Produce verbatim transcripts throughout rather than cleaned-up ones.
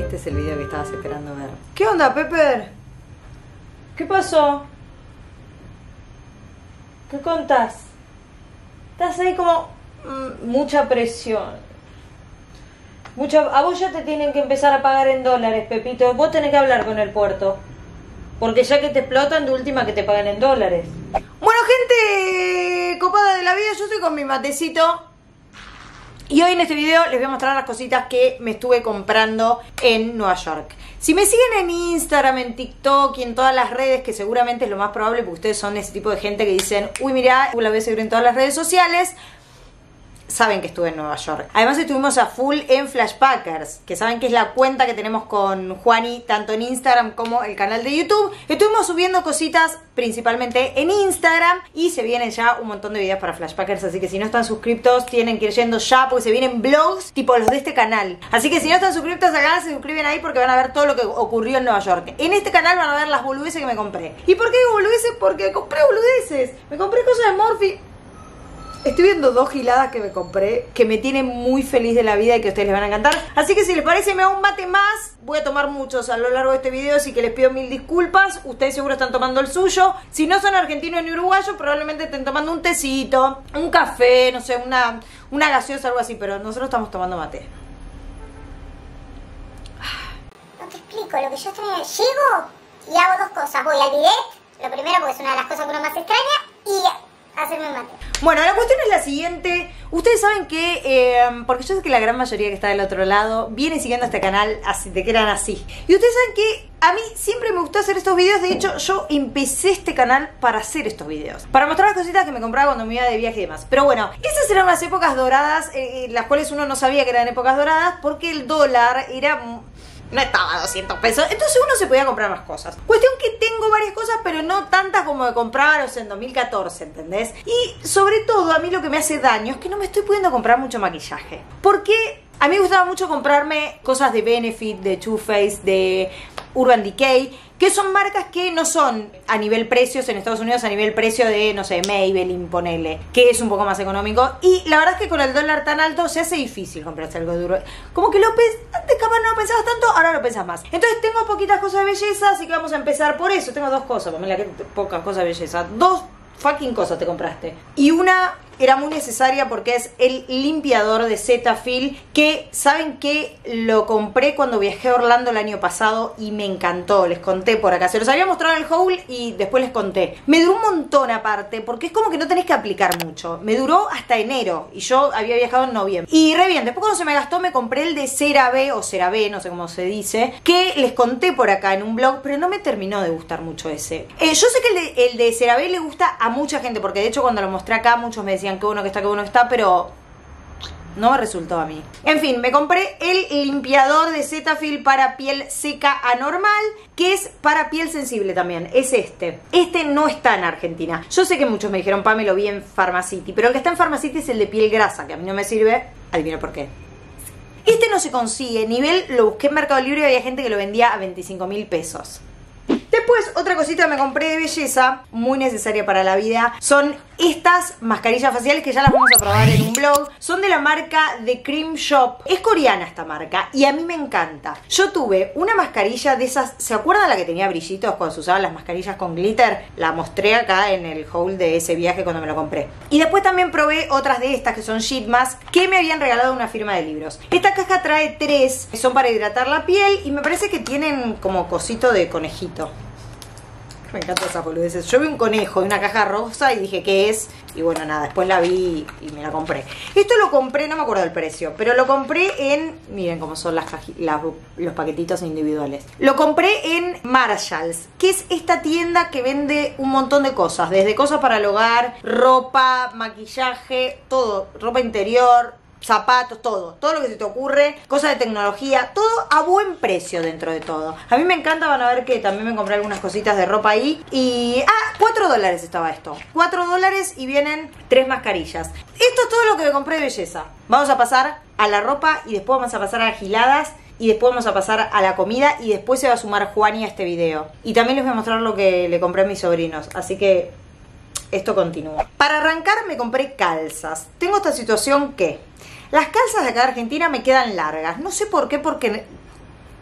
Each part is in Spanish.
este es el video que estabas esperando ver. ¿Qué onda, Pepper? ¿Qué pasó? ¿Qué contás? Estás ahí como... Mmm, mucha presión. Mucha... A vos ya te tienen que empezar a pagar en dólares, Pepito. Vos tenés que hablar con el puerto. Porque ya que te explotan, de última que te paguen en dólares. Bueno, gente copada de la vida, yo estoy con mi matecito. Y hoy en este video les voy a mostrar las cositas que me estuve comprando en Nueva York. Si me siguen en Instagram, en TikTok y en todas las redes, que seguramente es lo más probable porque ustedes son ese tipo de gente que dicen, uy, mirá, la voy a seguir en todas las redes sociales, saben que estuve en Nueva York. Además estuvimos a full en Flashpackers, que saben que es la cuenta que tenemos con Juani, tanto en Instagram como el canal de YouTube. Estuvimos subiendo cositas principalmente en Instagram y se vienen ya un montón de videos para Flashpackers, así que si no están suscriptos tienen que ir yendo ya porque se vienen vlogs tipo los de este canal. Así que si no están suscriptos al canal, se suscriben ahí porque van a ver todo lo que ocurrió en Nueva York. En este canal van a ver las boludeces que me compré. ¿Y por qué digo boludeces? Porque compré boludeces. Me compré cosas de Morphe. Estoy viendo dos giladas que me compré que me tienen muy feliz de la vida y que a ustedes les van a encantar. Así que si les parece me hago un mate más. Voy a tomar muchos a lo largo de este video, así que les pido mil disculpas. Ustedes seguro están tomando el suyo. Si no son argentinos ni uruguayos, probablemente estén tomando un tecito, un café, no sé, una, una gaseosa, algo así. Pero nosotros estamos tomando mate. No te explico, lo que yo extraño. Llego y hago dos cosas. Voy al bidet, lo primero porque es una de las cosas que uno más extraña, y hacerme un mate. Bueno, la cuestión es la siguiente. Ustedes saben que, eh, porque yo sé que la gran mayoría que está del otro lado viene siguiendo este canal así, de que eran así. Y ustedes saben que a mí siempre me gustó hacer estos videos. De hecho, yo empecé este canal para hacer estos videos, para mostrar las cositas que me compraba cuando me iba de viaje y demás. Pero bueno, esas eran unas épocas doradas, eh, las cuales uno no sabía que eran épocas doradas, porque el dólar era... no estaba a doscientos pesos, entonces uno se podía comprar más cosas. Cuestión que tengo varias cosas, pero no tantas como me compraba, o sea, en dos mil catorce, ¿entendés? Y sobre todo, a mí lo que me hace daño es que no me estoy pudiendo comprar mucho maquillaje. Porque a mí me gustaba mucho comprarme cosas de Benefit, de Too Faced, de Urban Decay, que son marcas que no son a nivel precios en Estados Unidos, a nivel precio de, no sé, Maybelline, ponele, que es un poco más económico. Y la verdad es que con el dólar tan alto se hace difícil comprarse algo duro. Como que lo antes capaz no lo pensabas tanto, ahora lo pensás más. Entonces tengo poquitas cosas de belleza, así que vamos a empezar por eso. Tengo dos cosas, ponele, pocas cosas de belleza. Dos fucking cosas te compraste. Y una era muy necesaria porque es el limpiador de Cetaphil, que saben que lo compré cuando viajé a Orlando el año pasado y me encantó. Les conté por acá, se los había mostrado en el haul y después les conté. Me duró un montón aparte, porque es como que no tenés que aplicar mucho. Me duró hasta enero y yo había viajado en noviembre. Y re bien, después cuando se me gastó me compré el de CeraVe o CeraVe, no sé cómo se dice, que les conté por acá en un blog, pero no me terminó de gustar mucho ese. Eh, yo sé que el de, el de CeraVe le gusta a mucha gente, porque de hecho cuando lo mostré acá muchos me decían que uno que está, que uno está, pero no me resultó a mí. En fin, me compré el limpiador de Cetaphil para piel seca anormal, que es para piel sensible también. Es este. Este no está en Argentina. Yo sé que muchos me dijeron, Pame, lo vi en Pharmacity, pero el que está en Pharmacity es el de piel grasa, que a mí no me sirve. Adivino por qué. Este no se consigue. Nivel, lo busqué en Mercado Libre y había gente que lo vendía a veinticinco mil pesos. Después, otra cosita que me compré de belleza, muy necesaria para la vida, son estas mascarillas faciales que ya las vamos a probar en un blog. Son de la marca The Cream Shop. Es coreana esta marca y a mí me encanta. Yo tuve una mascarilla de esas, ¿se acuerdan la que tenía brillitos cuando se usaban las mascarillas con glitter? La mostré acá en el haul de ese viaje cuando me lo compré. Y después también probé otras de estas que son sheet mask que me habían regalado una firma de libros. Esta caja trae tres, son para hidratar la piel y me parece que tienen como cosito de conejito. Me encantan esas boludeces. Yo vi un conejo y una caja rosa y dije, ¿qué es? Y bueno, nada, después la vi y me la compré. Esto lo compré, no me acuerdo del precio, pero lo compré en... Miren cómo son las, las los paquetitos individuales. Lo compré en Marshalls, que es esta tienda que vende un montón de cosas. Desde cosas para el hogar, ropa, maquillaje, todo. Ropa interior, zapatos, todo, todo lo que se te ocurre, cosas de tecnología, todo a buen precio dentro de todo. A mí me encanta, van a ver que también me compré algunas cositas de ropa ahí. Y... ah, cuatro dólares estaba esto. cuatro dólares y vienen tres mascarillas. Esto es todo lo que me compré de belleza. Vamos a pasar a la ropa y después vamos a pasar a las giladas. Y después vamos a pasar a la comida y después se va a sumar Juani a este video. Y también les voy a mostrar lo que le compré a mis sobrinos. Así que esto continúa. Para arrancar me compré calzas. Tengo esta situación que... las calzas de acá de Argentina me quedan largas. No sé por qué, porque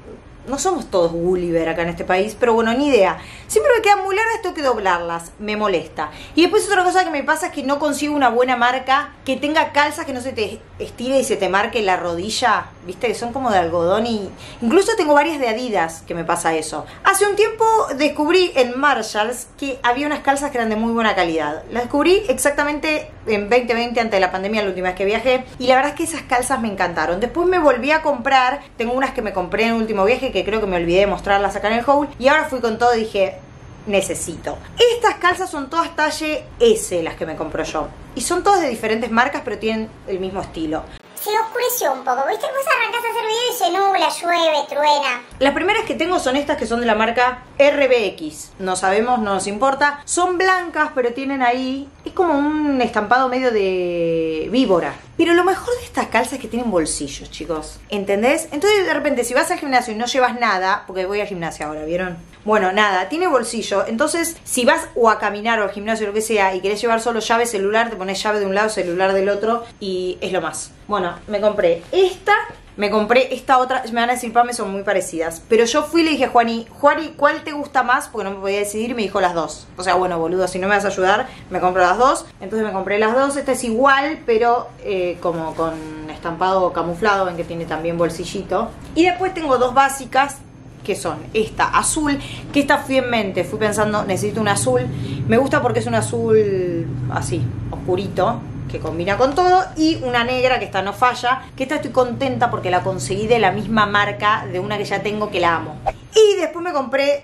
No somos todos Gulliver acá en este país, pero bueno, ni idea. Siempre me quedan muy largas, tengo que doblarlas, me molesta. Y después otra cosa que me pasa es que no consigo una buena marca que tenga calzas que no se te estire y se te marque la rodilla, viste, que son como de algodón. Y incluso tengo varias de Adidas que me pasa eso. Hace un tiempo descubrí en Marshalls que había unas calzas que eran de muy buena calidad. Las descubrí exactamente en veinte veinte, antes de la pandemia, la última vez que viajé, y la verdad es que esas calzas me encantaron. Después me volví a comprar, tengo unas que me compré en el último viaje que creo que me olvidé de mostrarlas acá en el haul, y ahora fui con todo y dije, necesito. Estas calzas son todas talle S, las que me compro yo, y son todas de diferentes marcas, pero tienen el mismo estilo. Se oscureció un poco, ¿viste? Vos arrancás a hacer video y se nubla, llueve, truena. Las primeras que tengo son estas que son de la marca R B X. No sabemos, no nos importa. Son blancas, pero tienen ahí... Es como un estampado medio de víbora. Pero lo mejor de estas calzas es que tienen bolsillos, chicos. ¿Entendés? Entonces, de repente, si vas al gimnasio y no llevas nada... Porque voy al gimnasio ahora, ¿vieron? Bueno, nada, tiene bolsillo. Entonces, si vas o a caminar o al gimnasio o lo que sea y querés llevar solo llave, celular, te pones llave de un lado, celular del otro y es lo más. Bueno, me compré esta, me compré esta otra. Me van a decir, Pame, son muy parecidas. Pero yo fui y le dije a Juani, Juani, ¿cuál te gusta más? Porque no me podía decidir y me dijo las dos. O sea, bueno, boludo, si no me vas a ayudar, me compro las dos. Entonces me compré las dos. Esta es igual, pero eh, como con estampado camuflado, ven que tiene también bolsillito. Y después tengo dos básicas, que son esta azul, que esta fui en mente, fui pensando, necesito un azul. Me gusta porque es un azul así, oscurito, que combina con todo, y una negra que esta no falla, que esta estoy contenta porque la conseguí de la misma marca de una que ya tengo, que la amo. Y después me compré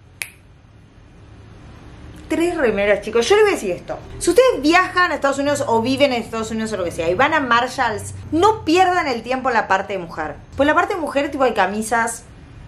tres remeras, chicos. Yo les voy a decir esto: si ustedes viajan a Estados Unidos o viven en Estados Unidos o lo que sea y van a Marshalls, no pierdan el tiempo en la parte de mujer. Pues la parte de mujer, tipo, hay camisas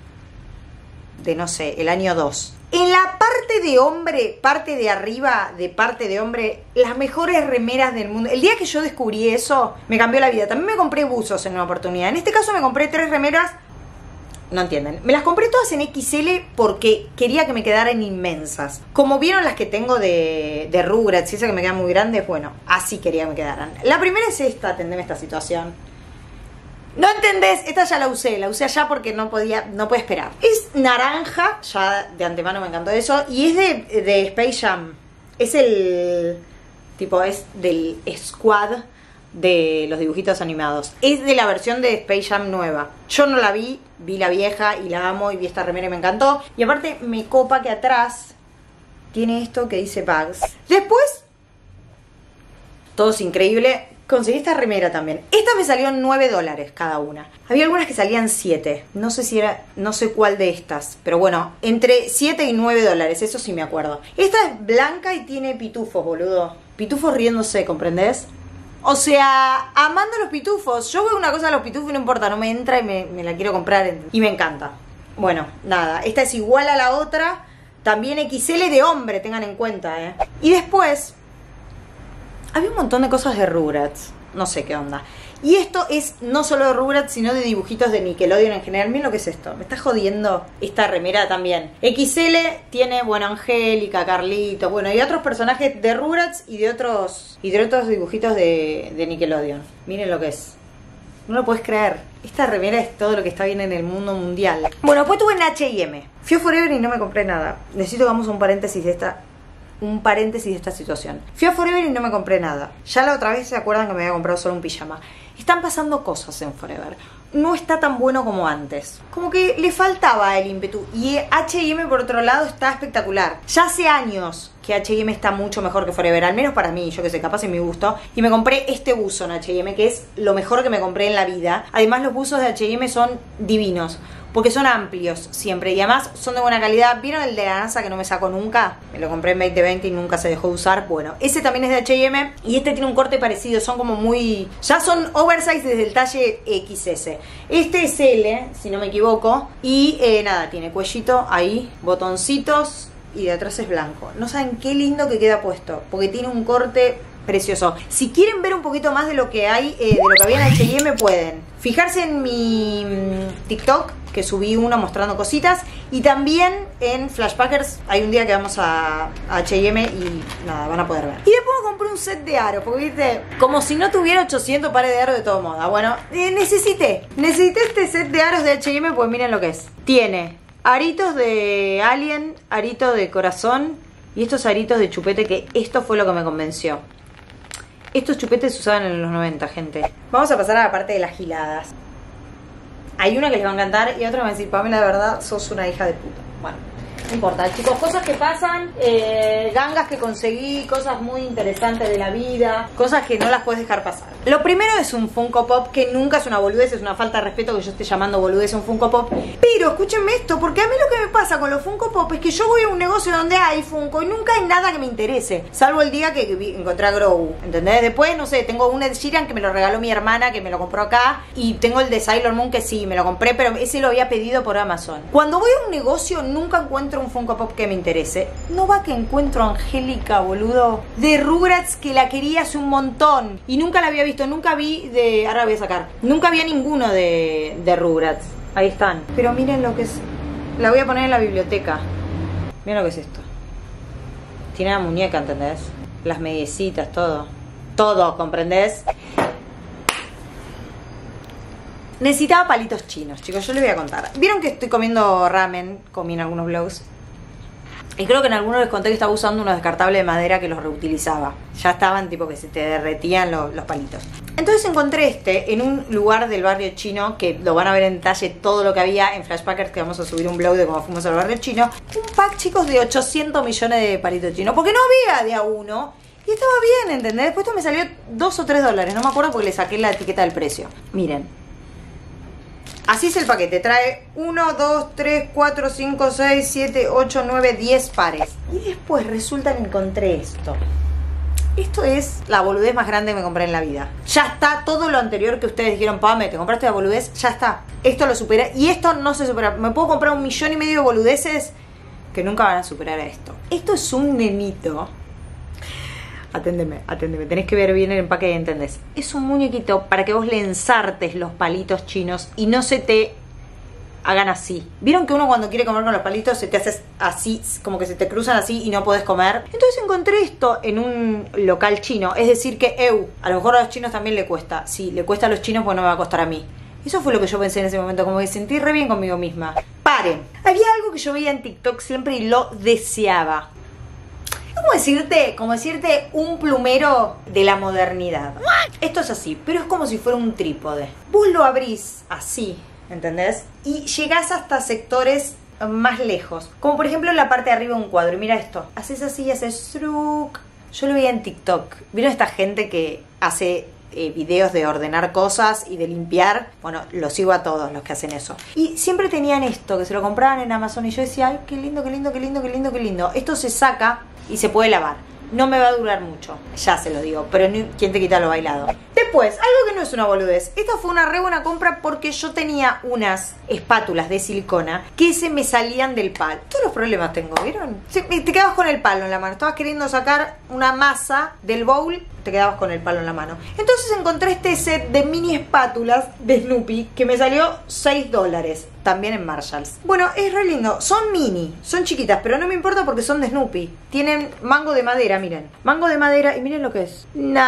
de, no sé, el año dos. En la parte de hombre, parte de arriba de parte de hombre, las mejores remeras del mundo. El día que yo descubrí eso, me cambió la vida. También me compré buzos en una oportunidad. En este caso me compré tres remeras. No entienden. Me las compré todas en equis ele porque quería que me quedaran inmensas. Como vieron las que tengo de, de Rugrats, y esa que me quedan muy grandes, bueno, así quería que me quedaran. La primera es esta, atendeme esta situación. No entendés, esta ya la usé, la usé allá porque no podía, no puede esperar. Es naranja, ya de antemano me encantó eso, y es de, de Space Jam. Es el, tipo, es del squad de los dibujitos animados. Es de la versión de Space Jam nueva. Yo no la vi, vi la vieja y la amo, y vi esta remera y me encantó. Y aparte me copa que atrás tiene esto que dice Bugs. Después, todo es increíble, conseguí esta remera también. Esta me salió nueve dólares cada una. Había algunas que salían siete. No sé si era, no sé cuál de estas, pero bueno, entre siete y nueve dólares, eso sí me acuerdo. Esta es blanca y tiene pitufos, boludo. Pitufos riéndose, ¿comprendés? O sea, amando los pitufos. Yo veo una cosa de los pitufos y no importa, no me entra y me, me la quiero comprar y me encanta. Bueno, nada, esta es igual a la otra. También equis ele de hombre, tengan en cuenta, ¿eh? Y después había un montón de cosas de Rugrats, no sé qué onda. Y esto es no solo de Rugrats, sino de dibujitos de Nickelodeon en general. Miren lo que es esto, me está jodiendo esta remera también. equis ele tiene, bueno, Angélica, Carlitos, bueno, y otros personajes de Rugrats y de otros y de otros dibujitos de, de Nickelodeon. Miren lo que es. No lo puedes creer. Esta remera es todo lo que está bien en el mundo mundial. Bueno, después tuve en hache y eme. Fui a Forever y no me compré nada. Necesito que hagamos un paréntesis de esta... un paréntesis de esta situación. Fui a Forever y no me compré nada. Ya la otra vez se acuerdan que me había comprado solo un pijama. Están pasando cosas en Forever. No está tan bueno como antes. Como que le faltaba el ímpetu. Y hache y eme, por otro lado, está espectacular. Ya hace años que hache y eme está mucho mejor que Forever. Al menos para mí, yo que sé, capaz en mi gusto. Y me compré este buzo en hache y eme, que es lo mejor que me compré en la vida. Además, los buzos de hache y eme son divinos, porque son amplios siempre y además son de buena calidad. ¿Vieron el de la NASA que no me saco nunca? Me lo compré en veinte veinte y nunca se dejó de usar. Bueno, ese también es de hache y eme y este tiene un corte parecido. Son como muy... ya son oversize desde el talle equis ese. Este es ele, si no me equivoco. Y eh, nada, tiene cuellito ahí, botoncitos y de atrás es blanco. No saben qué lindo que queda puesto, porque tiene un corte precioso. Si quieren ver un poquito más de lo que hay, eh, de lo que había en hache y eme, pueden. fijarse en mi TikTok, que subí uno mostrando cositas, y también en Flashpackers hay un día que vamos a, a H y M y nada, van a poder ver. Y después compré un set de aros, porque viste, como si no tuviera ochocientos pares de aros de todo moda. Bueno, eh, necesité, necesité este set de aros de H y M, pues miren lo que es. Tiene aritos de Alien, arito de corazón y estos aritos de chupete, que esto fue lo que me convenció. Estos chupetes se usaban en los noventa, gente. Vamos a pasar a la parte de las giladas. Hay una que les va a encantar y otra me va a decir, Pamela, de verdad, sos una hija de puta. Bueno, no importa, chicos, cosas que pasan, eh, gangas que conseguí, cosas muy interesantes de la vida, cosas que no las puedes dejar pasar. Lo primero es un Funko Pop, que nunca es una boludez, es una falta de respeto que yo esté llamando boludez a un Funko Pop. Pero escúchenme esto, porque a mí lo que me pasa con los Funko Pop es que yo voy a un negocio donde hay Funko y nunca hay nada que me interese, salvo el día que vi, encontré a Grogu, ¿entendés? Después, no sé, tengo un Ed Sheeran que me lo regaló mi hermana, que me lo compró acá, y tengo el de Sailor Moon que sí, me lo compré, pero ese lo había pedido por Amazon. Cuando voy a un negocio nunca encuentro un Funko Pop que me interese. No va que encuentro a Angélica, boludo, de Rugrats, que la quería hace un montón y nunca la había visto, nunca vi de... Ahora voy a sacar. Nunca vi a ninguno de, de Rugrats. Ahí están. Pero miren lo que es... La voy a poner en la biblioteca. Miren lo que es esto. Tiene la muñeca, ¿entendés? Las mediecitas, todo. Todo, ¿comprendés? Necesitaba palitos chinos, chicos, yo les voy a contar. Vieron que estoy comiendo ramen, comí en algunos vlogs, y creo que en algunos les conté que estaba usando unos descartables de madera que los reutilizaba. Ya estaban tipo que se te derretían los, los palitos. Entonces encontré este en un lugar del barrio chino, que lo van a ver en detalle todo lo que había en Flashpackers, que vamos a subir un vlog de cómo fuimos al barrio chino. Un pack, chicos, de ochocientos millones de palitos chinos, porque no había de a uno. Y estaba bien, ¿entendés? Después esto me salió dos o tres dólares, no me acuerdo porque le saqué la etiqueta del precio. Miren. Así es el paquete, trae uno, dos, tres, cuatro, cinco, seis, siete, ocho, nueve, diez pares. Y después resulta que encontré esto. Esto es la boludez más grande que me compré en la vida. Ya está, todo lo anterior que ustedes dijeron, Pame, te compraste la boludez, ya está. Esto lo supera y esto no se supera. Me puedo comprar un millón y medio de boludeces que nunca van a superar a esto. Esto es un nenito. Aténdeme, aténdeme, tenés que ver bien el empaque y entendés. Es un muñequito para que vos le ensartes los palitos chinos y no se te hagan así. ¿Vieron que uno cuando quiere comer con los palitos se te hace así, como que se te cruzan así y no podés comer? Entonces encontré esto en un local chino. Es decir que, eu, a lo mejor a los chinos también le cuesta. Sí, le cuesta a los chinos, pues no me va a costar a mí. Eso fue lo que yo pensé en ese momento, como que sentí re bien conmigo misma. Paren. Había algo que yo veía en TikTok siempre y lo deseaba. ¿Cómo decirte? Como decirte un plumero de la modernidad. Esto es así, pero es como si fuera un trípode. Vos lo abrís así, ¿entendés? Y llegás hasta sectores más lejos. Como por ejemplo en la parte de arriba de un cuadro. Y mira esto. Haces así y haces shruk. Yo lo veía en TikTok. ¿Vieron esta gente que hace eh, videos de ordenar cosas y de limpiar? Bueno, los sigo a todos los que hacen eso. Y siempre tenían esto, que se lo compraban en Amazon. Y yo decía, ay, qué lindo, qué lindo, qué lindo, qué lindo, qué lindo. Esto se saca y se puede lavar. No me va a durar mucho, ya se lo digo, pero ni, ¿quién te quita lo bailado? Después, algo que no es una boludez. Esta fue una re buena compra porque yo tenía unas espátulas de silicona que se me salían del palo. Todos los problemas tengo, ¿vieron? Te quedabas con el palo en la mano. Estabas queriendo sacar una masa del bowl, te quedabas con el palo en la mano. Entonces encontré este set de mini espátulas de Snoopy que me salió seis dólares. También en Marshalls. Bueno, es re lindo. Son mini, son chiquitas, pero no me importa porque son de Snoopy. Tienen mango de madera, miren. Mango de madera y miren lo que es.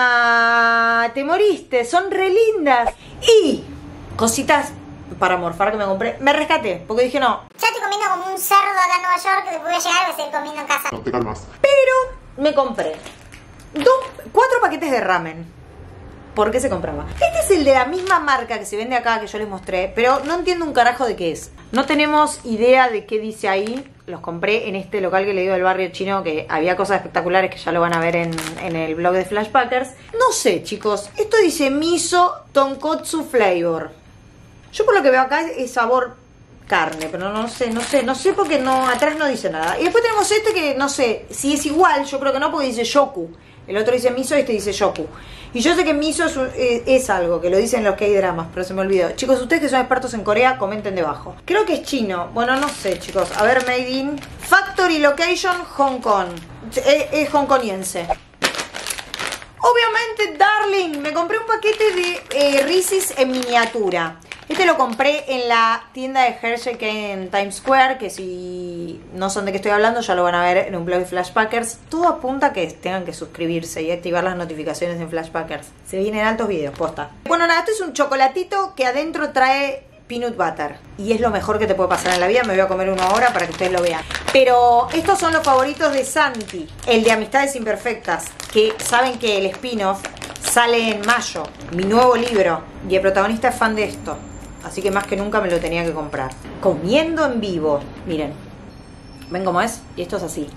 Nah, te moriste. Son re lindas. Y cositas para morfar que me compré. Me rescaté, porque dije no. Ya estoy comiendo como un cerdo acá en Nueva York, que después voy a llegar y voy a seguir comiendo en casa. No te calmas. Pero me compré dos, cuatro paquetes de ramen. ¿Por qué se compraba? Este es el de la misma marca que se vende acá, que yo les mostré, pero no entiendo un carajo de qué es. No tenemos idea de qué dice ahí. Los compré en este local que le digo del barrio chino, que había cosas espectaculares que ya lo van a ver en, en el blog de Flashpackers. No sé, chicos. Esto dice miso tonkotsu flavor. Yo por lo que veo acá es sabor carne, pero no sé, no sé, no sé porque no, atrás no dice nada. Y después tenemos este que no sé si es igual, yo creo que no, porque dice yoku. El otro dice miso y este dice yoku. Y yo sé que miso es, un, es, es algo que lo dicen los K-dramas, pero se me olvidó. Chicos, ustedes que son expertos en Corea, comenten debajo. Creo que es chino. Bueno, no sé, chicos. A ver, made in Factory Location Hong Kong. Es, es hongkoniense. Obviamente, darling, me compré un paquete de eh, Reese's en miniatura. Este lo compré en la tienda de Hershey que hay en Times Square, que si no son de qué estoy hablando ya lo van a ver en un blog de Flashpackers. Todo apunta a que tengan que suscribirse y activar las notificaciones en Flashpackers. Se vienen altos videos, posta. Bueno, nada, esto es un chocolatito que adentro trae peanut butter. Y es lo mejor que te puede pasar en la vida. Me voy a comer uno ahora para que ustedes lo vean. Pero estos son los favoritos de Santi. El de Amistades Imperfectas. Que saben que el spin-off sale en mayo. Mi nuevo libro. Y el protagonista es fan de esto. Así que más que nunca me lo tenía que comprar. Comiendo en vivo. Miren. ¿Ven cómo es? Y esto es así.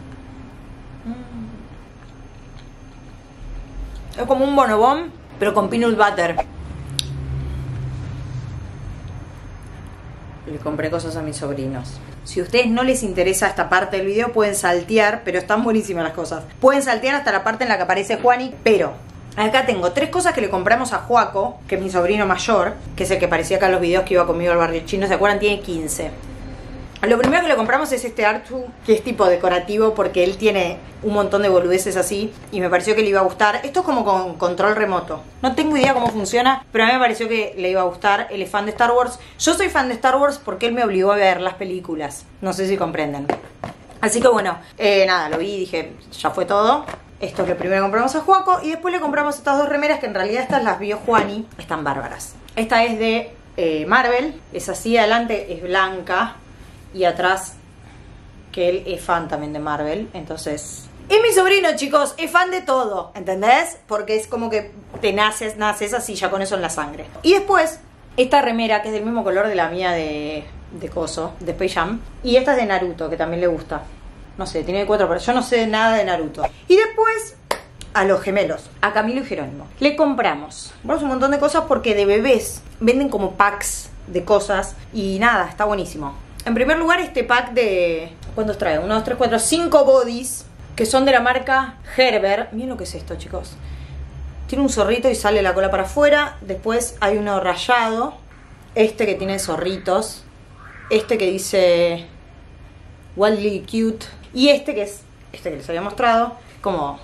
Es como un bonobón, pero con peanut butter. Le compré cosas a mis sobrinos. Si a ustedes no les interesa esta parte del video, pueden saltear, pero están buenísimas las cosas. Pueden saltear hasta la parte en la que aparece Juani, pero acá tengo tres cosas que le compramos a Joaco, que es mi sobrino mayor, que es el que parecía acá en los videos que iba conmigo al barrio chino, ¿se acuerdan? Tiene quince. Lo primero que le compramos es este Artu, que es tipo decorativo porque él tiene un montón de boludeces así y me pareció que le iba a gustar. Esto es como con control remoto. No tengo idea cómo funciona, pero a mí me pareció que le iba a gustar. Él es fan de Star Wars. Yo soy fan de Star Wars porque él me obligó a ver las películas. No sé si comprenden. Así que bueno, eh, nada, lo vi y dije, ya fue todo. Esto es lo primero que compramos a Joaco y después le compramos estas dos remeras que en realidad estas las vio Juani. Están bárbaras. Esta es de eh, Marvel, es así, adelante es blanca. Y atrás, que él es fan también de Marvel. Entonces, es mi sobrino, chicos. Es fan de todo, ¿entendés? Porque es como que te naces, naces así ya con eso en la sangre. Y después, esta remera, que es del mismo color de la mía de, de Coso, de Space Jam. Y esta es de Naruto, que también le gusta. No sé, tiene cuatro, pero yo no sé nada de Naruto. Y después, a los gemelos, a Camilo y Jerónimo, le compramos. Compramos un montón de cosas porque de bebés venden como packs de cosas. Y nada, está buenísimo. En primer lugar, este pack de... ¿Cuántos trae? uno, dos, tres, cuatro, cinco bodies. Que son de la marca Gerber. Miren lo que es esto, chicos. Tiene un zorrito y sale la cola para afuera. Después hay uno rayado. Este que tiene zorritos. Este que dice... Wildly cute. Y este que es... Este que les había mostrado. Como...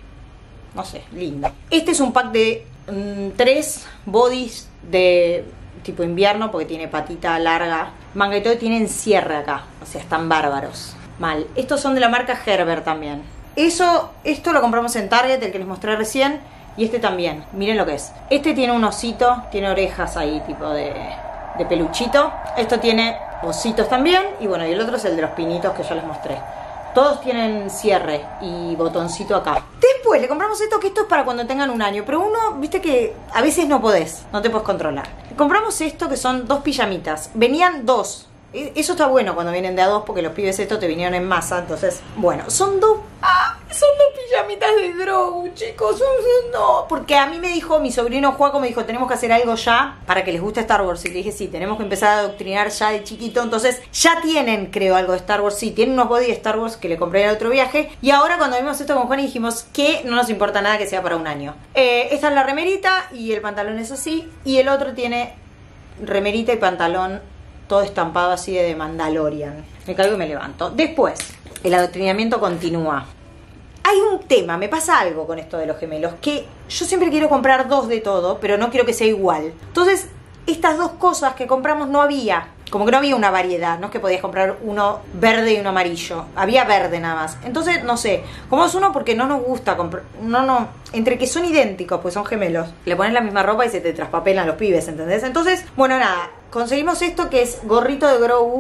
No sé, lindo. Este es un pack de... Mmm, tres bodies de... tipo invierno, porque tiene patita larga, manga y todo, tienen cierre acá, o sea, están bárbaros. Mal. Estos son de la marca Gerber también. Eso, esto lo compramos en Target, el que les mostré recién, y este también. Miren lo que es. Este tiene un osito, tiene orejas ahí, tipo de, de peluchito. Esto tiene ositos también, y bueno, y el otro es el de los pinitos que ya les mostré. Todos tienen cierre y botoncito acá. Después le compramos esto, que esto es para cuando tengan un año. Pero uno, viste que a veces no podés, no te puedes controlar. Le compramos esto, que son dos pijamitas. Venían dos. Eso está bueno cuando vienen de a dos, porque los pibes estos te vinieron en masa. Entonces, bueno, son dos... ¡Ah! Son dos pijamitas de Grogu, chicos. No, porque a mí me dijo, mi sobrino Joaco me dijo, tenemos que hacer algo ya para que les guste Star Wars. Y le dije, sí, tenemos que empezar a adoctrinar ya de chiquito. Entonces, ya tienen, creo, algo de Star Wars. Sí, tienen unos body de Star Wars que le compré en el otro viaje. Y ahora cuando vimos esto con Juan dijimos que no nos importa nada que sea para un año. Eh, esta es la remerita y el pantalón es así. Y el otro tiene remerita y pantalón todo estampado así de Mandalorian. Me caigo y me levanto. Después, el adoctrinamiento continúa. Hay un tema, me pasa algo con esto de los gemelos, que yo siempre quiero comprar dos de todo, pero no quiero que sea igual. Entonces, estas dos cosas que compramos no había, como que no había una variedad, no es que podías comprar uno verde y uno amarillo, había verde nada más. Entonces, no sé, como es uno porque no nos gusta comprar, no, no, entre que son idénticos, pues son gemelos, le pones la misma ropa y se te traspapelan los pibes, ¿entendés? Entonces, bueno, nada, conseguimos esto que es gorrito de Grogu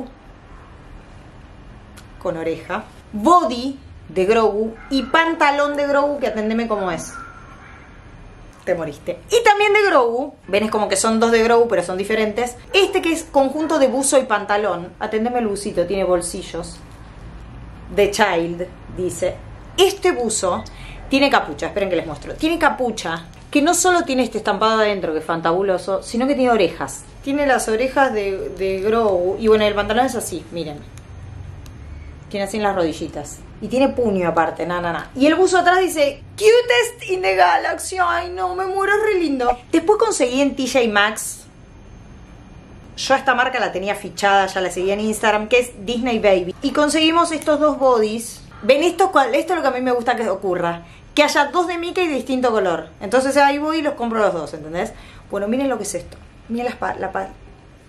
con oreja, body de Grogu y pantalón de Grogu, que atendeme cómo es. Te moriste. Y también de Grogu, ven, es como que son dos de Grogu pero son diferentes. Este que es conjunto de buzo y pantalón, atendeme el busito, tiene bolsillos. The Child, dice. Este buzo tiene capucha, esperen que les muestro. Tiene capucha, que no solo tiene este estampado adentro, que es fantabuloso, sino que tiene orejas. Tiene las orejas de, de Grogu. Y bueno, el pantalón es así, miren. Tiene así en las rodillitas. Y tiene puño aparte, na, na, na. Y el buzo atrás dice, cutest in the galaxy. Ay, no, me muero, es re lindo. Después conseguí en T J Maxx. Yo a esta marca la tenía fichada, ya la seguía en Instagram, que es Disney Baby. Y conseguimos estos dos bodies. Ven, esto, esto es lo que a mí me gusta que ocurra. que haya dos de Mickey de distinto color. Entonces ahí voy y los compro los dos, ¿entendés? Bueno, miren lo que es esto. Miren las pa la pa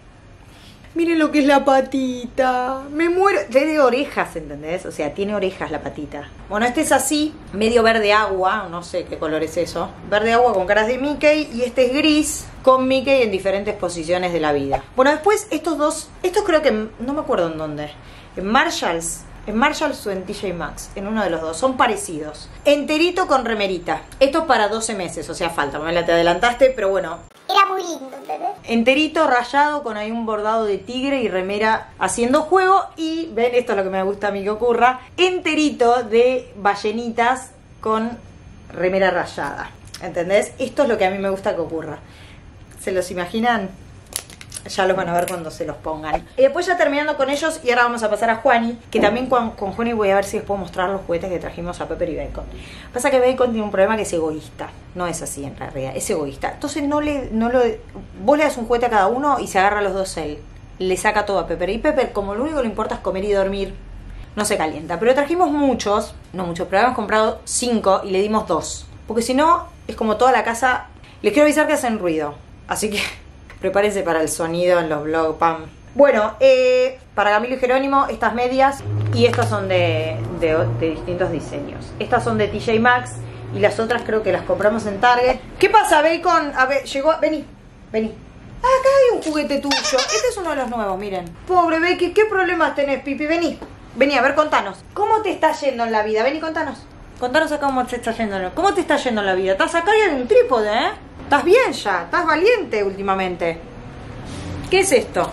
Miren lo que es la patita. Me muero. Tiene orejas, ¿entendés? O sea, tiene orejas la patita. Bueno, este es así, medio verde agua. No sé qué color es eso. Verde agua con caras de Mickey. Y este es gris con Mickey en diferentes posiciones de la vida. Bueno, después estos dos. Estos creo que... No me acuerdo en dónde. En Marshalls. En Marshalls o en T J Maxx. En uno de los dos. Son parecidos. Enterito con remerita. Esto es para doce meses. O sea, falta. Me la te adelantaste, pero bueno. Era muy lindo, ¿entendés? Enterito, rayado, con ahí un bordado de tigre y remera haciendo juego. Y ven, esto es lo que me gusta a mí que ocurra, enterito de ballenitas con remera rayada. ¿Entendés? Esto es lo que a mí me gusta que ocurra. ¿Se los imaginan? Ya los van a ver cuando se los pongan. Y después ya terminando con ellos, y ahora vamos a pasar a Juani, que también con, con Juani voy a ver si les puedo mostrar los juguetes que trajimos a Pepper y Bacon. Pasa que Bacon tiene un problema que es egoísta. No es así en realidad, es egoísta. Entonces no le, no lo, vos le das un juguete a cada uno y se agarra a los dos él. Le saca todo a Pepper. Y Pepper, como lo único que le importa es comer y dormir, no se calienta. Pero trajimos muchos, no muchos, pero habíamos comprado cinco y le dimos dos. Porque si no, es como toda la casa. Les quiero avisar que hacen ruido. Así que... prepárense para el sonido en los vlogs, pam. Bueno, eh, para Camilo y Jerónimo, estas medias. Y estas son de, de, de distintos diseños. Estas son de T J Maxx. Y las otras creo que las compramos en Target. ¿Qué pasa, Bacon? A ver, llegó... Vení, vení. Ah, acá hay un juguete tuyo. Este es uno de los nuevos, miren. Pobre Becky, ¿qué problemas tenés, Pipi? Vení. Vení, a ver, contanos. ¿Cómo te está yendo en la vida? Vení, contanos. Contanos acá cómo te está yendo. ¿Cómo te está yendo en la vida? Estás acá y hay un trípode, ¿eh? Estás bien ya, estás valiente últimamente. ¿Qué es esto?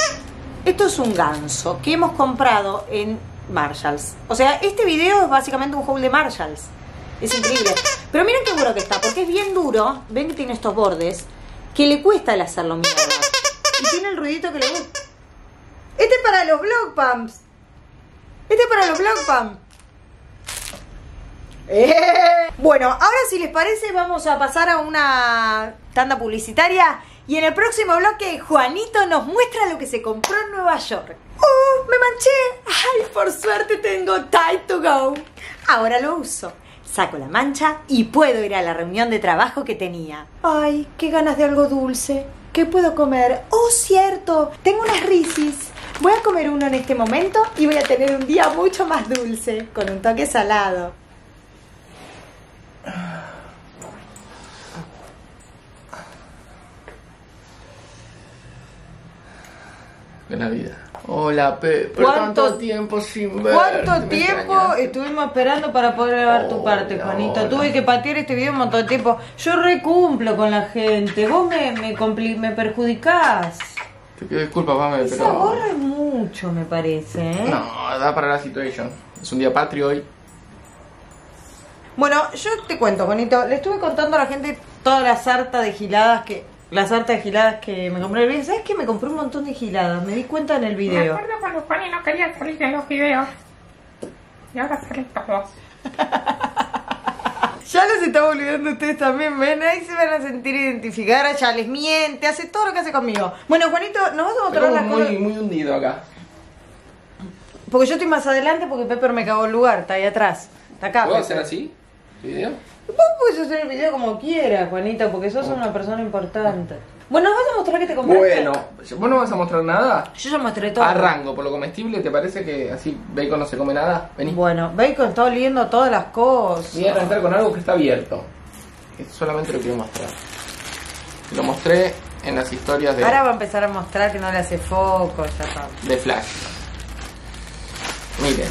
Esto es un ganso que hemos comprado en Marshalls. O sea, este video es básicamente un haul de Marshalls. Es increíble. Pero miren qué duro que está, porque es bien duro. Ven que tiene estos bordes, que le cuesta el hacerlo mierda. Y tiene el ruidito que le gusta. Este es para los vlog pumps. Este es para los vlog pumps. Eh. Bueno, ahora si les parece vamos a pasar a una tanda publicitaria. Y en el próximo bloque Juanito nos muestra lo que se compró en Nueva York. ¡Oh! ¡Me manché! ¡Ay, por suerte tengo Time to Go! Ahora lo uso. Saco la mancha y puedo ir a la reunión de trabajo que tenía. ¡Ay, qué ganas de algo dulce! ¿Qué puedo comer? ¡Oh, cierto! Tengo unas Reese's. Voy a comer uno en este momento y voy a tener un día mucho más dulce, con un toque salado. Buena vida. Hola, Pe. Pero tanto tiempo sin ver. ¿Cuánto tiempo estuvimos esperando para poder grabar tu parte, Hola, Juanito? hola. Tuve que patear este video un montón de tiempo. Yo recumplo con la gente. Vos me, me, compli me perjudicás. Te pido disculpas, mami, Esa pero... gorra es mucho, me parece, ¿eh? No, da para la situación. Es un día patrio hoy. Bueno, yo te cuento, Juanito. Le estuve contando a la gente toda la sarta de giladas que... La sarta de giladas que me compré en el video. ¿Sabes qué? Me compré un montón de giladas. Me di cuenta en el Me video. acuerdo cuando Juani no quería salir en los videos. Y ahora salen todos. Ya los estaba olvidando ustedes también, ven, ahí se van a sentir identificadas, ya les miente, hace todo lo que hace conmigo. Bueno, Juanito, nos vas a mostrar Estoy las muy, cosas. muy hundido acá. Porque yo estoy más adelante porque Pepper me cagó el lugar, está ahí atrás. Está acá. ¿Puedo Pepper. hacer así? ¿Video? Vos podés hacer el video como quieras, Juanito, porque sos una persona importante. Bueno, ¿nos vas a mostrar que te compraste? Bueno, ¿vos no vas a mostrar nada? Yo ya mostré todo. A rango, por lo comestible, ¿te parece que así Bacon no se come nada? Vení. Bueno, Bacon está oliendo todas las cosas. Voy a arrancar con algo que está abierto. Es solamente lo quiero mostrar. Lo mostré en las historias de, Ahora va a empezar a mostrar que no le hace foco, ya está. de Flash. Miren.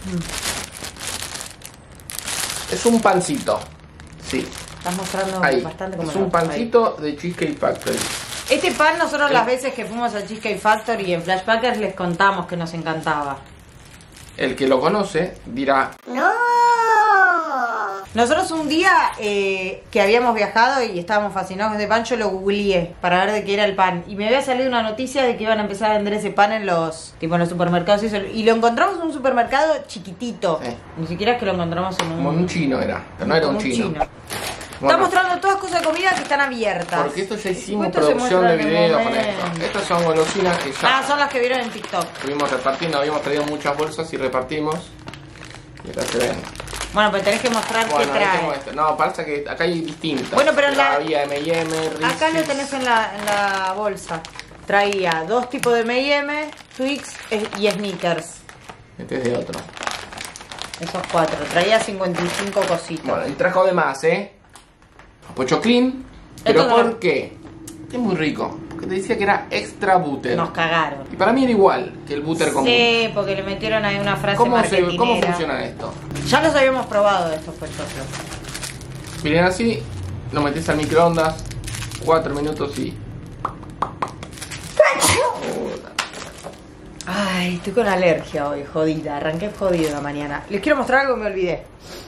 Es un pancito. Sí. Estás mostrando Ahí. bastante como Es un lo- pancito de Cheesecake Factory. Este pan nosotros Eh. las veces que fuimos a Cheesecake Factory y en Flashpackers les contamos que nos encantaba. El que lo conoce dirá, ¡No! Nosotros un día eh, que habíamos viajado y estábamos fascinados con ese pan, yo lo googleé para ver de qué era el pan. Y me había salido una noticia de que iban a empezar a vender ese pan en los tipo en los supermercados y eso. Y lo encontramos en un supermercado chiquitito. Sí. Ni siquiera es que lo encontramos en un... como un chino era, pero no era como un chino. Está Bueno, mostrando todas cosas de comida que están abiertas. porque esto ya hicimos Esto se producción de muestra en el video con momento. esto. Estas son golosinas que ya Ah, son las que vieron en TikTok. estuvimos repartiendo, habíamos traído muchas bolsas y repartimos. Y acá se ven. Bueno, pero tenés que mostrar Bueno, qué ahí trae. tengo esto. No, pasa que acá hay distintas. Bueno, pero en la- había M y M, Acá lo Reese's. tenés en la, en la bolsa. Traía dos tipos de M y M, Twix eh, y Snickers. Este es de otro. Esos cuatro. Traía cincuenta y cinco cositas. Bueno, y trajo de más, ¿eh? Pocho clean. ¿Pero Esto por no- qué? Es muy rico. Porque te decía que era extra butter. Nos cagaron. Y para mí era igual que el butter común. Sí, porque le metieron ahí una frase ¿Cómo, se, marketinera. ¿Cómo funciona esto? Ya los habíamos probado estos pochoclos. Miren así, lo metes al microondas, cuatro minutos y... Ay, estoy con alergia hoy, jodida. Arranqué jodida la mañana. Les quiero mostrar algo que me olvidé.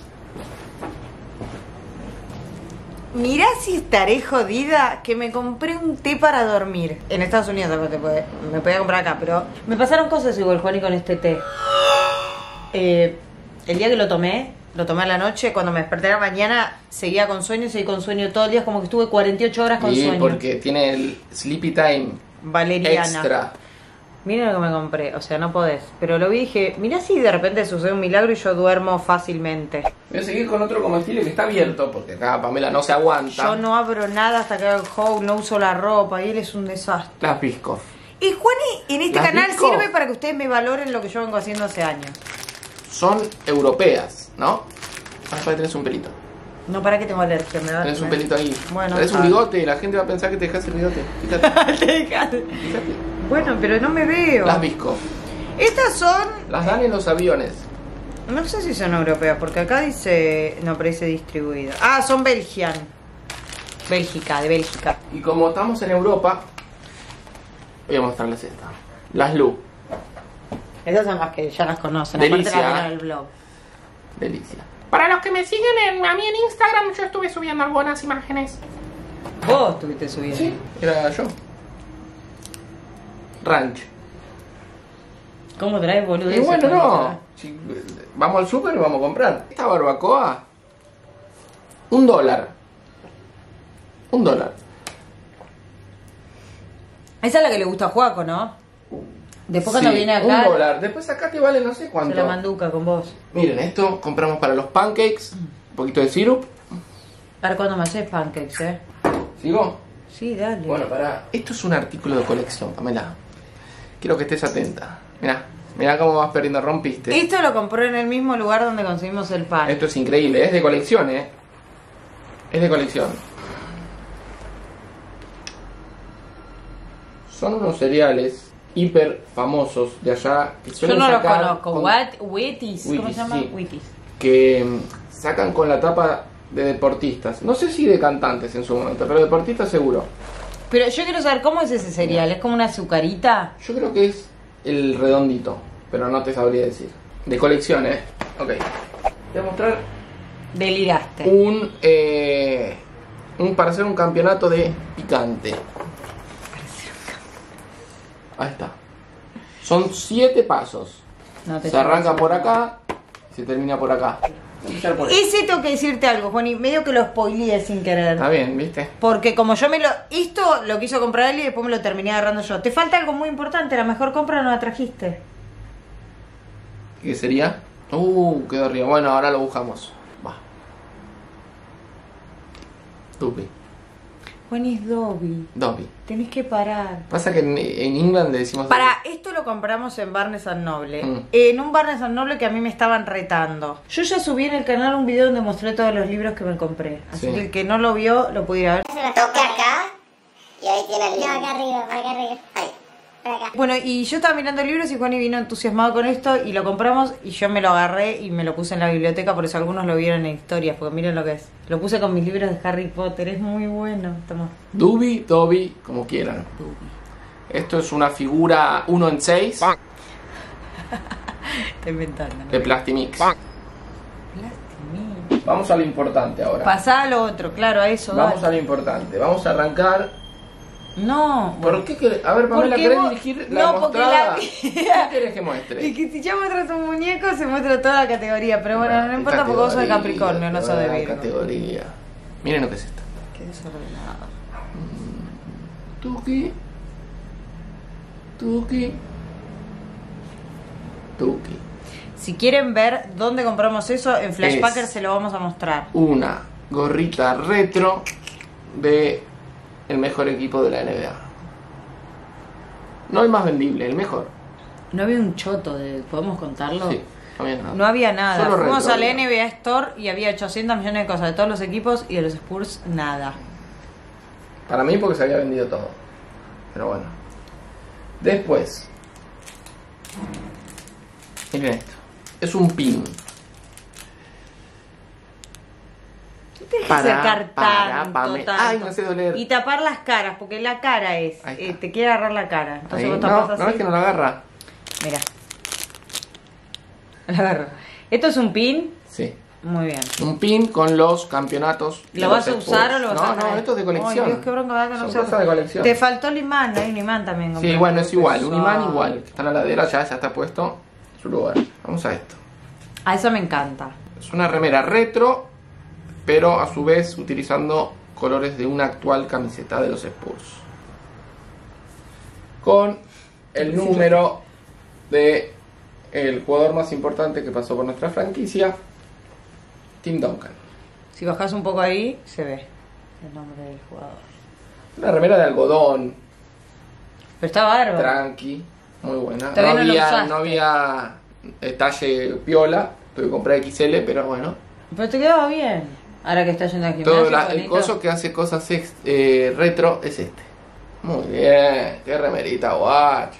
Mirá si estaré jodida que me compré un té para dormir. En Estados Unidos también te puede, me podía comprar acá, pero me pasaron cosas igual, Juani, con este té. Eh, el día que lo tomé, lo tomé a la noche, cuando me desperté a la mañana, seguía con sueño, seguí con sueño todo el día, como que estuve cuarenta y ocho horas con Y sueño. porque tiene el sleepy time Valeriana. extra. Miren lo que me compré, o sea, no podés. Pero lo vi y dije, mirá si de repente sucede un milagro y yo duermo fácilmente. Voy a seguir con otro comestible que está abierto, porque acá Pamela no se aguanta. Yo no abro nada hasta que haga el haul, no uso la ropa y él es un desastre. Las Biscoff. Y Juani, en este Las canal Biscoff. sirve para que ustedes me valoren lo que yo vengo haciendo hace años. Son europeas, ¿no? Ah, para tenés un pelito. No, para que tengo alergia, me da. Tenés un me- pelito ahí. Bueno, Tenés un ah. bigote y la gente va a pensar que te dejas el bigote. Fíjate, Te dejaste. fíjate. Bueno, pero no me veo. Las Biscoff. Estas son, Las dan en los aviones. no sé si son europeas, porque acá dice, no, pero dice distribuida. Ah, son Belgian. Bélgica, de Bélgica. Y como estamos en Europa, voy a mostrarles esta. Las Lu. Esas son las que ya las conocen. Delicia. Aparte las vieron en el blog. Delicia. Para los que me siguen en, a mí en Instagram, yo estuve subiendo algunas imágenes. Vos estuviste subiendo. Sí, era yo. Ranch. ¿Cómo traes, boludo? Y bueno, no. Si vamos al súper, vamos a comprar. Esta barbacoa, un dólar. Un dólar. Esa es la que le gusta a Juaco, ¿no? Después cuando Sí, viene acá, un dólar. Después acá te vale no sé se cuánto. la manduca con vos. Miren, esto compramos para los pancakes. Un poquito de sirup. A ver cuándo me haces pancakes, ¿eh? ¿Sigo? Sí, dale. Bueno, para. Esto es un artículo de colección, Pamela. Quiero que estés atenta. Mirá, mirá cómo vas perdiendo, rompiste. Esto lo compró en el mismo lugar donde conseguimos el pan. Esto es increíble, es de colección, ¿eh? Es de colección. Son unos cereales hiper famosos de allá. Que Yo suelen no los sacar conozco. con- What? Wheaties. ¿Cómo Wheaties, se llama? sí. Wheaties. Que mm, sacan con la tapa de deportistas. No sé si de cantantes en su momento, pero deportistas seguro. Pero yo quiero saber cómo es ese cereal. ¿Es como una azucarita? Yo creo que es el redondito, pero no te sabría decir. De colección, ¿eh? Ok. Te voy a mostrar Deliraste. un, eh, un para hacer un campeonato de picante. Ahí está. Son siete pasos. No te Se arranca sabes. por acá y se termina por acá. Voy a empezar por ahí. Ese tengo que decirte algo, Juani. Medio que lo spoileé sin querer. Está bien, ¿viste? Porque como yo me lo... Esto lo quiso comprar él y después me lo terminé agarrando yo. Te falta algo muy importante. La mejor compra no la trajiste. ¿Qué sería? Uh, quedó arriba. Bueno, ahora lo buscamos. Va. Dobby. Juani es Dobby. Dobby. Tenés que parar. Pasa que en, en England le decimos... Para, esto lo compramos en Barnes and Noble. Mm. En un Barnes and Noble que a mí me estaban retando. Yo ya subí en el canal un video donde mostré todos los libros que me compré. Así Sí. que el que no lo vio lo pudiera ver. Toca acá y ahí tiene el libro. No, acá arriba, acá arriba. Ahí, por acá. Bueno, y yo estaba mirando libros y Juani vino entusiasmado con esto y lo compramos y yo me lo agarré y me lo puse en la biblioteca, por eso algunos lo vieron en historias, porque miren lo que es. Lo puse con mis libros de Harry Potter, es muy bueno. Toma. Dobby, Dobby, como quieran. Esto es una figura uno en seis Está inventando, ¿no? de Plastimix. Plastimix. Vamos a lo importante ahora. Pasá a lo otro, claro, a eso. Vamos dale. a lo importante. Vamos a arrancar. No. ¿Por qué querés? A ver, Pamela, Porque ¿querés vos- dirigir la no, porque mostrada? la- ¿Qué querés que muestre? Y que si ya muestras un muñeco, se muestra toda la categoría. Pero bueno, no importa porque vos sos de Categoría, Capricornio, no sos de la Virgo. categoría. Miren lo que es esto. Qué desordenado. Tuki. Tuki. Tuki. Si quieren ver dónde compramos eso, en Flashpacker Es se lo vamos a mostrar. Una gorrita retro de el mejor equipo de la N B A. No el más vendible, el mejor. No había un choto, de, ¿podemos contarlo? Sí, no había nada. No había nada. Solo Fuimos retro, a la había. N B A Store y había ochocientos millones de cosas de todos los equipos y de los Spurs nada. Para mí porque se había vendido todo. Pero bueno. Después. Miren esto. Es un pin. No te dejes Para, sacar para, tanto, pame- tanto. Ay, me hace doler. Y tapar las caras, porque la cara es. Ahí eh, está. te quiere agarrar la cara. Entonces Ahí. vos No, tapás no así. es que no lo agarra. Mira. La agarro. ¿Esto es un pin? Sí. Muy bien. Un pin con los campeonatos. de ¿Lo los vas a Spurs. usar o lo vas no, a dejar? No, esto es de colección. Ay, Dios, qué bronca, ¿verdad? Que no Son se cosas de colección. Te faltó el imán, hay un imán también. Sí, bueno, es igual. Un imán igual. Está en la ladera, ya, ya está puesto en su lugar. Vamos a esto. A eso me encanta. Es una remera retro, pero a su vez utilizando colores de una actual camiseta de los Spurs. Con el número de el jugador más importante que pasó por nuestra franquicia, Tim Duncan. Si bajas un poco ahí, se ve el nombre del jugador. Una remera de algodón, Pero está bárbaro. tranqui, muy buena. No Todavía no lo había, usaste. no había eh, talle piola, tuve que comprar X L, pero bueno. Pero te quedaba bien. Ahora que estás yendo al gimnasio. Todo la- el bonito. coso que hace cosas ex- eh, retro es este. Muy bien, qué remerita guacha.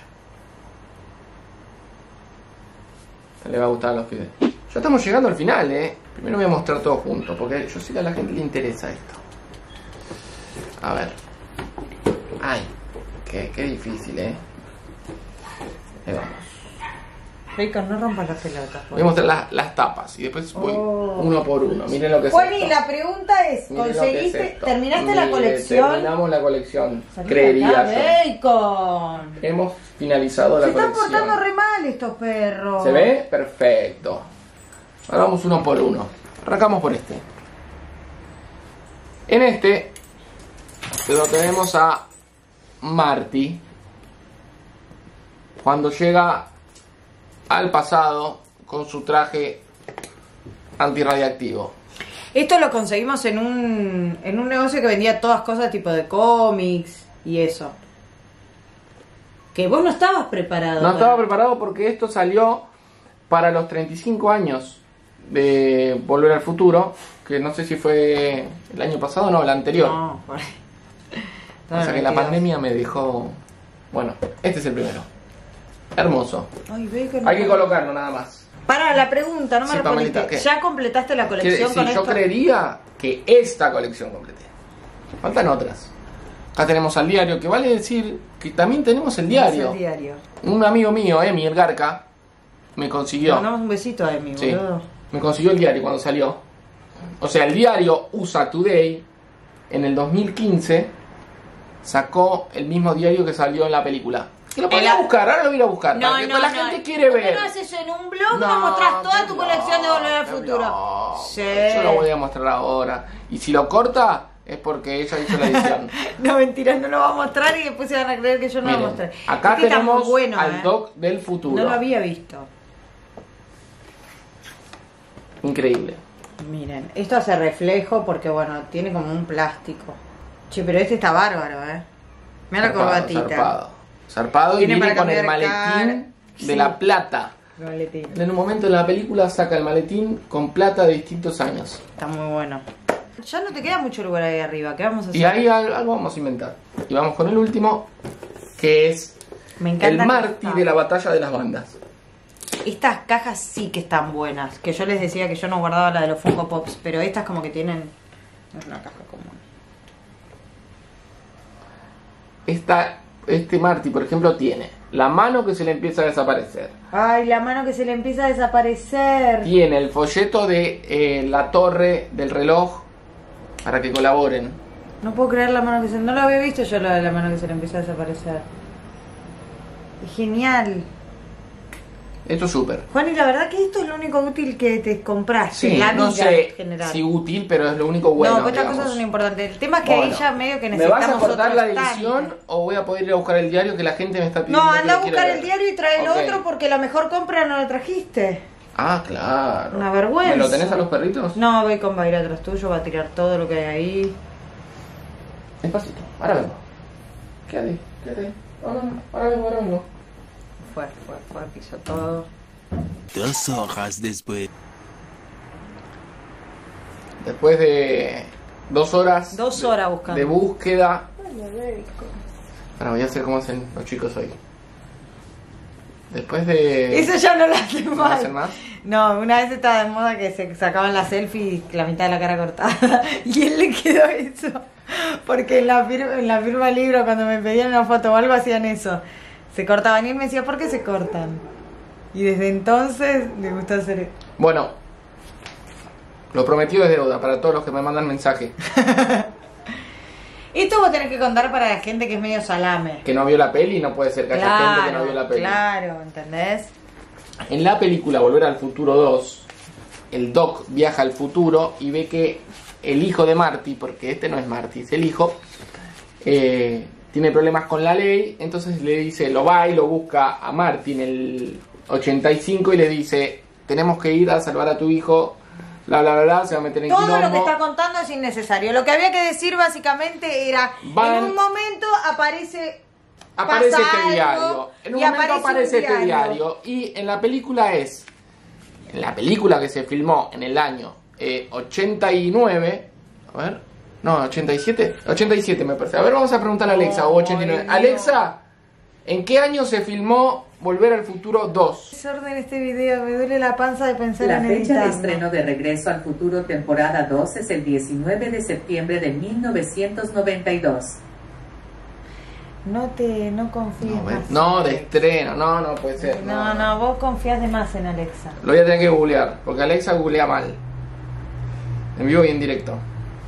Le va a gustar a los pibes. Ya estamos llegando al final, eh. Primero voy a mostrar todo junto, porque yo sé que a la gente le interesa esto. A ver. Ay, qué, qué difícil, eh. Ahí vamos. Rico, no rompas las pelotas. Voy a mostrar las, las tapas y después voy Oh. uno por uno. Miren lo que es Juani, esto. la pregunta es, Miren lo que es ¿conseguiste, esto. terminaste la Mire, colección? Terminamos la colección, Salí creería de acá, yo. Bacon. Hemos finalizado la Se están colección. portando re mal estos perros. ¿Se ve? Perfecto. Ahora vamos uno por uno. Arrancamos por este. En este lo tenemos a Marty cuando llega al pasado con su traje antirradiactivo. Esto lo conseguimos en un, en un negocio que vendía todas cosas tipo de cómics y eso. Que vos no estabas preparado. No para- estaba preparado porque esto salió para los treinta y cinco años de Volver al Futuro, que no sé si fue el año pasado o no, el anterior. No, por ahí. O sea que la pandemia me dejó... Bueno, este es el primero. Hermoso. Ay, Bacon, Hay que no. colocarlo nada más. Pará, la pregunta, no me Sí, respondiste. Pamelita, ¿qué? ¿Ya completaste la Que- colección sí, con yo esto? creería que esta colección completé. Faltan otras. Acá tenemos al diario, que vale decir que también tenemos el diario. Es el diario. Un amigo mío, Emi, el Garca, me Le consiguió. mandamos un besito a Emi, Sí, boludo. me consiguió el diario cuando salió. O sea, el diario U S A Today en el dos mil quince sacó el mismo diario que salió en la película. Que lo podía El- buscar, ahora lo voy a ir a buscar. No, para que no, la no. gente quiere ¿Por qué ver. no haces eso en un blog? No, No, mostrás toda qué tu colección de Volver al qué Futuro. blog. Sí. Yo lo voy a mostrar ahora. Y si lo corta, es porque ella hizo la edición. No, mentira, no lo va a mostrar y después se van a creer que yo no lo Miren, mostré. acá Este está muy tenemos bueno, al eh. Doc del futuro. No lo había visto. Increíble. Miren, esto hace reflejo porque, bueno, tiene como un plástico. Che, pero este está bárbaro, ¿eh? Mira la Zarpado, corbatita. Zarpado. Zarpado y Tiene viene para con el cambiar maletín cara. de Sí. la plata. Maletín. En un momento de la película saca el maletín con plata de distintos años. Está muy bueno. Ya no te queda mucho lugar ahí arriba. ¿Qué vamos a hacer? Y ahí al- algo vamos a inventar. Y vamos con el último, que es Me encanta el que Marty está- de la batalla de las bandas. Estas cajas sí que están buenas. Que yo les decía que yo no guardaba la de los Funko Pops, pero estas como que tienen... No es una caja común. Esta, este Marty, por ejemplo, tiene la mano que se le empieza a desaparecer. Ay, la mano que se le empieza a desaparecer. Tiene el folleto de eh, la torre del reloj para que colaboren. No puedo creer la mano que se... No lo había visto yo, la de la mano que se le empieza a desaparecer. Es genial. Esto es súper. Juan, y la verdad que esto es lo único útil que te compraste Sí, en la vida no sé en general. si útil, pero es lo único bueno. no, pues estas digamos. cosas son importantes. El tema es que Bueno, ahí ya medio que ¿me necesitamos vas a cortar otro la stand. edición o voy a poder ir a buscar el diario que la gente me está pidiendo? No, que anda a lo quiera buscar ver? el diario y trae Ok. lo otro porque la mejor compra no lo trajiste. Ah, claro. Una vergüenza. ¿Me lo tenés a los perritos? No, Bacon va a ir atrás tuyo, va a tirar todo lo que hay ahí. Despacito, ahora vengo. Quédate, quédate. No, no, no, ahora vengo, ahora vengo. Fue, fue, fue, pisó todo. Dos horas después. Después de dos horas. Dos de- horas buscando. De búsqueda. Ahora voy a hacer como hacen los chicos hoy. Después de. Eso ya no lo hace ¿No va a hacer mal. más? No, una vez estaba de moda que se sacaban la selfie y la mitad de la cara cortada. Y él le quedó eso. Porque en la firma, en la firma del libro, cuando me pedían una foto o algo, hacían eso. Se cortaban y él me decía, ¿por qué se cortan? Y desde entonces le gustó hacer eso. Bueno, lo prometido es deuda para todos los que me mandan mensaje. Esto vos tenés que contar para la gente que es medio salame. Que no vio la peli, no puede ser que haya gente que no vio la peli. claro, ¿entendés? En la película Volver al Futuro dos, el Doc viaja al futuro y ve que el hijo de Marty, porque este no es Marty, es el hijo, eh, tiene problemas con la ley, entonces le dice, lo va y lo busca a Marty en el ochenta y cinco y le dice, tenemos que ir a salvar a tu hijo, bla bla bla, bla se va a meter en Todo quilombo. lo que está contando es innecesario. Lo que había que decir básicamente era, Van- en un momento aparece... Aparece pasa este algo diario. En un y momento aparece un aparece este diario. diario. Y en la película es. En la película que se filmó en el año eh, ochenta y nueve. A ver. No, ochenta y siete. ochenta y siete me parece. A ver, vamos a preguntarle a Alexa. O ochenta y nueve. Ay, Alexa, ¿en qué año se filmó Volver al Futuro dos? Desorden este video, me duele la panza de pensar La en fecha de editarlo. estreno de Regreso al Futuro temporada dos es el diecinueve de septiembre de mil novecientos noventa y dos. No te, no confíes No, más. no, de estreno. No, no puede ser. No, no, vos confías de más en Alexa. Lo voy a tener que googlear. Porque Alexa googlea mal. En vivo y en directo.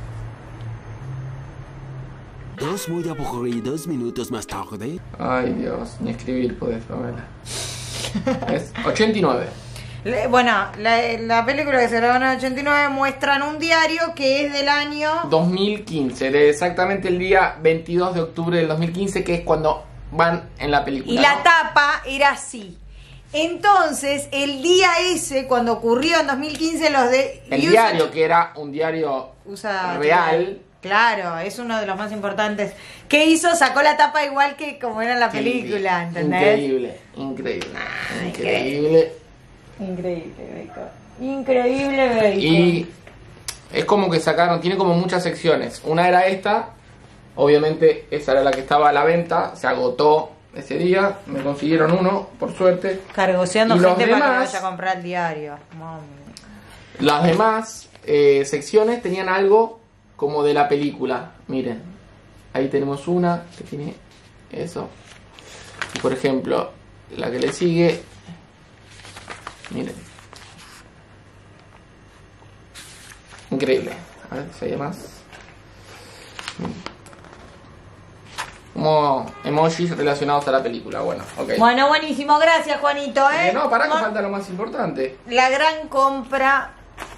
Dos muy aburridos minutos más tarde. Ay, Dios. Ni escribir podés, Pamela. Es ochenta y nueve. Le- Bueno, la, la película que se grabó en el ochenta y nueve muestran un diario que es del año... dos mil quince, de exactamente el día veintidós de octubre del dos mil quince, que es cuando van en la película. Y la ¿no? tapa era así. Entonces, el día ese, cuando ocurrió en dos mil quince, los de... El Usa- diario, que era un diario usa real. Claro, es uno de los más importantes. ¿Qué hizo? Sacó la tapa igual que como era en la Qué película, lindo. ¿entendés? Increíble, increíble. increíble. Increíble, Bacon. Increíble, Bacon. Y es como que sacaron, tiene como muchas secciones. Una era esta, obviamente esa era la que estaba a la venta, se agotó ese día, me consiguieron uno, por suerte. Cargoseando Y los gente para que demás- vaya a comprar el diario. Mami. Las demás eh, secciones tenían algo como de la película. Miren, ahí tenemos una que tiene eso. Y por ejemplo, la que le sigue, miren. Increíble. A ver si hay más. Como emojis relacionados a la película. Bueno, ok. Bueno, buenísimo. Gracias, Juanito. ¿eh? Eh, no, pará que Ma- falta lo más importante. La gran compra.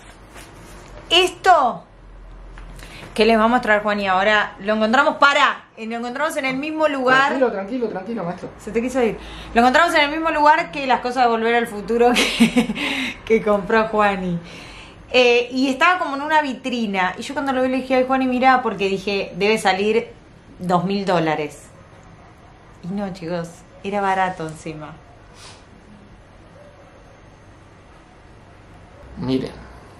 Esto que les va a mostrar Juan y ahora lo encontramos para, lo encontramos en el mismo lugar. Tranquilo, tranquilo, tranquilo, maestro. Se te quiso ir. Lo encontramos en el mismo lugar que las cosas de Volver al Futuro que, que compró Juani. Eh, y estaba como en una vitrina. Y yo cuando lo vi le dije, ay Juani, mirá, porque dije, debe salir dos mil dólares. Y no, chicos, era barato encima. Miren.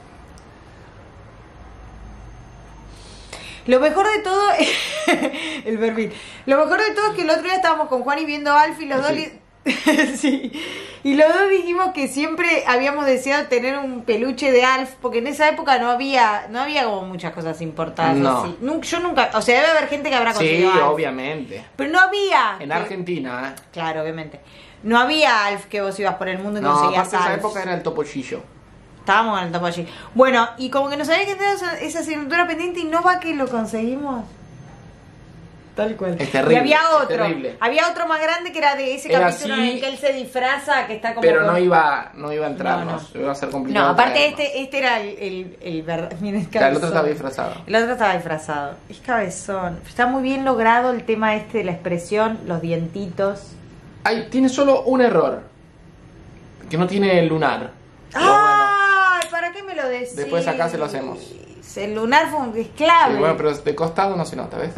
Lo mejor de todo el perfil. Lo mejor de todo es que el otro día estábamos con Juan y viendo Alf y los dos Sí. li- sí. Y los dos dijimos que siempre habíamos deseado tener un peluche de Alf, porque en esa época no había no había como muchas cosas importadas No. así. Nun- Yo nunca, o sea, debe haber gente que habrá Sí, conseguido Alf, obviamente. pero no había. En que- Argentina, ¿eh? Claro, obviamente. No había Alf que vos ibas por el mundo y No, conseguías aparte de esa Alf. época era el topollillo. Estábamos en el topo allí. Bueno, y como que nos había quedado esa, esa asignatura pendiente y no va que lo conseguimos. Tal cual. Es terrible, Y había es otro. terrible. Había otro más grande que era de ese Era capítulo así, en el que él se disfraza, que está como. Pero con- no iba, no iba a entrarnos, No, no. iba a ser complicado. No, aparte traernos. este, este era el, el, el verdad. Miren, Claro, el otro cabezón. estaba disfrazado. El otro estaba disfrazado. Es cabezón. Está muy bien logrado el tema este de la expresión, los dientitos. Ay, tiene solo un error. Que no tiene el lunar. Pero bueno, ¡Ay! ¿Para qué me lo decís? Después acá se lo hacemos. El lunar fue un es clave. sí, bueno, pero de costado no se nota, ¿ves?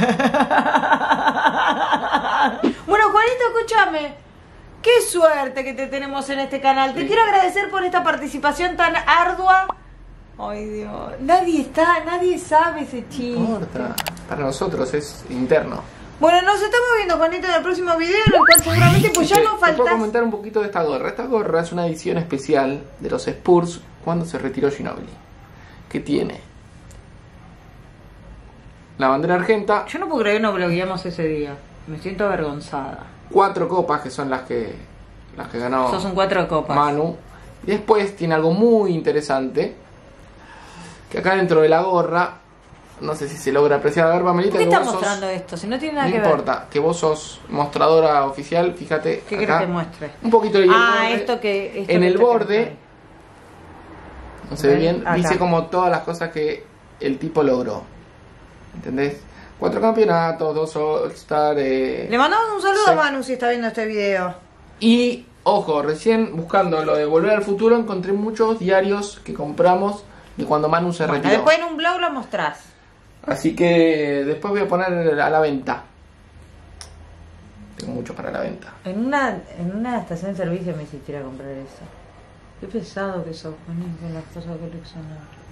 Bueno, Juanito, escúchame. Qué suerte que te tenemos en este canal. Te Sí. quiero agradecer por esta participación tan ardua. Ay, Dios. Nadie está, nadie sabe ese No chiste. importa. Para nosotros es interno. Bueno, nos estamos viendo, Juanito, en el próximo video, en el cual seguramente pues ya Te- no te puedo faltas. comentar un poquito de esta gorra. Esta gorra es una edición especial de los Spurs cuando se retiró Ginóbili. Que tiene la bandera argenta, Yo no puedo creer que no blogueamos ese día. Me siento avergonzada. cuatro copas que son las que las que ganó Sos un cuatro de copas. Manu. Y después tiene algo muy interesante. Que acá dentro de la gorra, no sé si se logra apreciar. A ver, Pamelita, ¿Por qué que está vos sos- mostrando esto? Si no tiene nada No que importa, que vos sos mostradora oficial, fíjate. ¿Qué acá, querés que muestre? Un poquito de Ah, borde. esto que. esto En que el está borde, acá. no se ve Ven, bien, acá. dice como todas las cosas que el tipo logró. ¿Entendés? Cuatro campeonatos, dos All-Star. Eh, Le mandamos un saludo Sí. a Manu si está viendo este video. Y, ojo, recién buscando lo de Volver al Futuro encontré muchos diarios que compramos de cuando Manu se Bueno, retiró. después en un blog lo mostrás. Así que después voy a poner a la venta. Tengo mucho para la venta. En una, en una estación de servicio me hiciste ir a comprar eso. Qué pesado que sos, Juanín, con las cosas coleccionables.